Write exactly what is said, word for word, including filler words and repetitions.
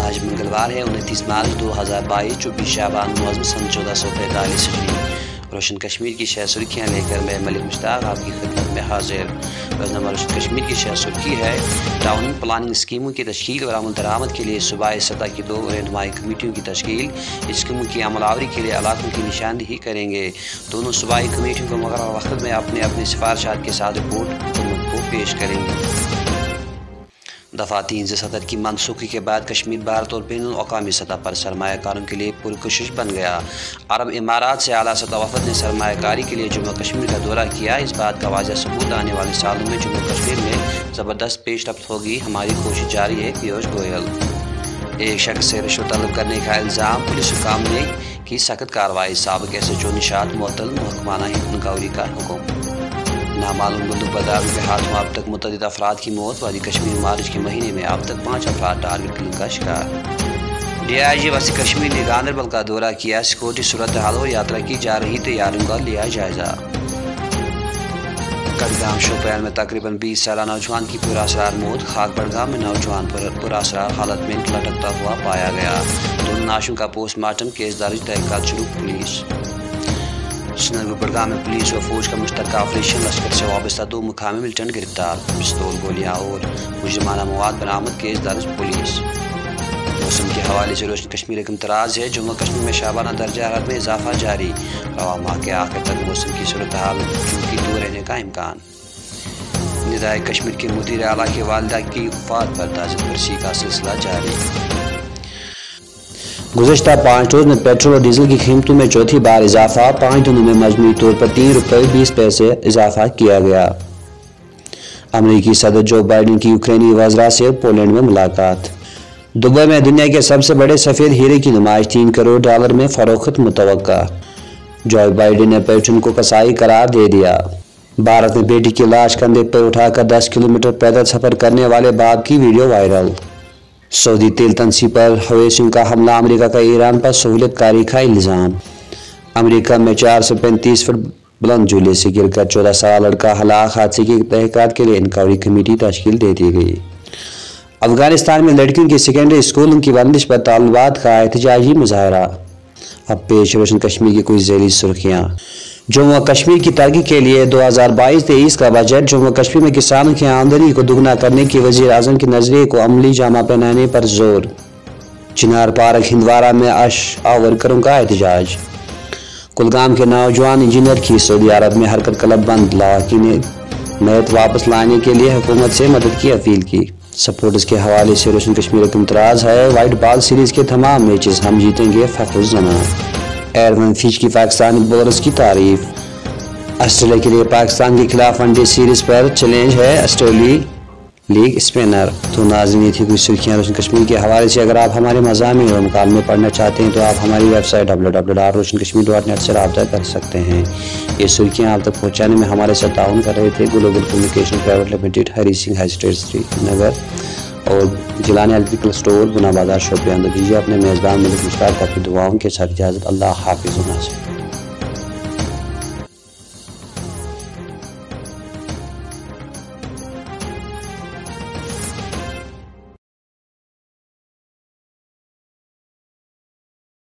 آج منگلوار ہے انتیس مارچ دو ہزار بائیس چوبیس شعبان موازم سن چودہ سو پینتالیس ہجری۔ روشن کشمیر کی شہ سرخیاں لے کر میں ملک مشتاق آپ کی خدمت میں حاضر۔ روزنامہ روشن کشمیر کی شہ سرخی ہے ٹاؤن پلاننگ اسکیموں کی تشکیل اور عمل درآمد کے لیے صوبائی سطح کی دو رہنمائی کمیٹیوں کی تشکیل۔ اسکیموں کی عمل آوری کے لیے علاقوں کی نشاندہی کریں گے۔ دونوں صوبائی کمیٹیوں کو مقررہ وقت میں اپنے اپنے سفارشات کے ساتھ رپورٹ حکومت کو پیش کریں گے۔ دفعہ تین سے صدر کی منسوخی کے بعد کشمیر بھارت اور بین الاقوامی سطح پر سرمایہ کاروں کے لیے پرکشش بن گیا۔ عرب امارات سے اعلیٰ سطح وفد نے سرمایہ کاری کے لیے جموں کشمیر کا دورہ کیا۔ اس بات کا واضح ثبوت آنے والے سالوں میں جموں کشمیر میں زبردست پیش رفت ہوگی، ہماری کوشش جاری ہے: پیوش گوئل۔ ایک شخص سے رشوت طلب کرنے کا الزام، پولیس حکام نے کی سخت کارروائی، سابق ایس ایچ او نشاط معطل، محکمانہ انکوائری کا حکم۔ نامعلوم بندوق برداروں کے ہاتھوں اب تک متعدد افراد کی موت، وادی کشمیر مارچ کے مہینے میں اب تک پانچ افراد ٹارگٹ کلنگ کا شکار۔ ڈی آئی جی وسیع کشمیر نے گاندربل کا دورہ کیا، سیکورٹی صورتحال اور یاترا کی جا رہی تیاریوں کا لیا جائزہ۔ کڑگام شوپیان میں تقریباً بیس سالہ نوجوان کی پراسرار موت، خاک بڑگام میں نوجوان پراسرار حالت میں لٹکتا ہوا پایا گیا، دونوں نعشوں کا پوسٹ مارٹم، کیس درج، تحقیقات شروع، پولیس۔ سنگر بڑگام میں پولیس و فوج کا مشترکہ آپریشن، لشکر سے وابستہ دو مقامی ملٹنٹ گرفتار، پستول، گولیاں اور مجرمانہ مواد برآمد، کیس درج، پولیس۔ موسم کے حوالے سے روشن کشمیر ایک امتراز ہے، جموں کشمیر میں شعبانہ درجہ حرارت میں اضافہ جاری، رواں ماہ کے آخر تک موسم کی صورتحال چونکی دور رہنے کا امکان۔ ندائے کشمیر کے مدیر اعلیٰ کی والدہ کی وفات پر تعزیت پرسی کا سلسلہ جاری۔ گزشتہ پانچ روز میں پیٹرول اور ڈیزل کی قیمتوں میں چوتھی بار اضافہ، پانچ دنوں میں مجموعی طور پر تین روپے بیس پیسے اضافہ کیا گیا۔ امریکی صدر جو بائیڈن کی یوکرینی وزراء سے پولینڈ میں ملاقات۔ دبئی میں دنیا کے سب سے بڑے سفید ہیرے کی نمائش، تین کروڑ ڈالر میں فروخت متوقع۔ جو بائیڈن نے پیٹرن کو کسائی قرار دے دیا۔ بھارت میں بیٹی کی لاش کندھے پر اٹھا کر دس کلومیٹر پیدل سفر کرنے والے باپ کی ویڈیو وائرل۔ سعودی تیل تنصیب پر حوثیوں کا حملہ، امریکہ کا ایران پر سہولت کاری کا الزام۔ امریکہ میں چار سو پینتیس فٹ بلند جھولے سے گر کر چودہ سالہ لڑکا ہلاک، حادثے کی تحقیقات کے لیے انکوائری کمیٹی تشکیل دے دی گئی۔ افغانستان میں لڑکیوں کی سیکنڈری اسکولوں کی بندش پر طالبات کا احتجاجی مظاہرہ۔ اب پیش روشن کشمیر کی کچھ ذیلی سرخیاں۔ جموں و کشمیر کی ترقی کے لیے دو ہزار بائیس تیئیس کا بجٹ، جموں و کشمیر میں کسانوں کی آمدنی کو دگنا کرنے کی وزیر اعظم کے نظریے کو عملی جامہ پہنانے پر زور۔ چنار پارک ہندوارہ میں آش آ ورکروں کا احتجاج۔ کلگام کے نوجوان انجینئر کی سعودی عرب میں حرکت کلب بند، لواحقین نے میت واپس لانے کے لیے حکومت سے مدد کی اپیل کی۔ سپورٹس کے حوالے سے روشن کشمیر ایک امتراز ہے، وائٹ بال سیریز کے تمام میچز ہم جیتیں گے، فخر الزمان۔ ایرون فچ کی پاکستانی بولرز کی تعریف۔ آسٹریلیا کے لیے پاکستان کے خلاف ون ڈے سیریز پر چیلنج ہے آسٹریلی لیگ اسپنر۔ تو ناظرین، یہ تھی کچھ سرخیاں روشن کشمیر کے حوالے سے۔ اگر آپ ہمارے مضامین اور مکالمے پڑھنا چاہتے ہیں تو آپ ہماری website W W W dot Roshan Kashmir dot net سے رابطہ کر سکتے ہیں۔ یہ سرخیاں آپ تک پہنچانے میں ہمارے ساتھ تعاون کر رہے تھے global communication private limited, Hari Singh high street Srinagar اور جیلانی الیکٹریکل اسٹور، گنا بازار، شوپیان۔ دیجیے اپنے میزبان ملک مشتاق کو اپنی دعاؤں کے ساتھ اجازت۔ اللہ حافظ و ناصر۔